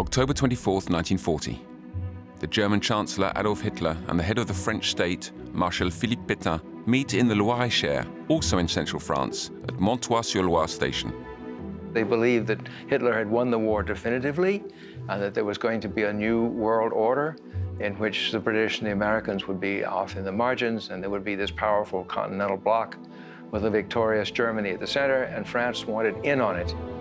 October 24th, 1940. The German Chancellor Adolf Hitler and the head of the French state, Marshal Philippe Pétain, meet in the Loire-et-Cher, also in central France, at Montois-sur-Loire station. They believed that Hitler had won the war definitively and that there was going to be a new world order in which the British and the Americans would be off in the margins, and there would be this powerful continental bloc with a victorious Germany at the center, and France wanted in on it.